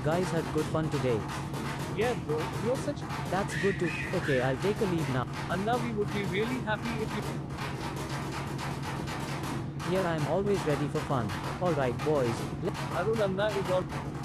guys had good fun today. Yeah, bro, you're such. That's good to. Okay, I'll take a leave now. Anna, we would be really happy if you. Here I'm always ready for fun. Alright boys, Arun Anna is on.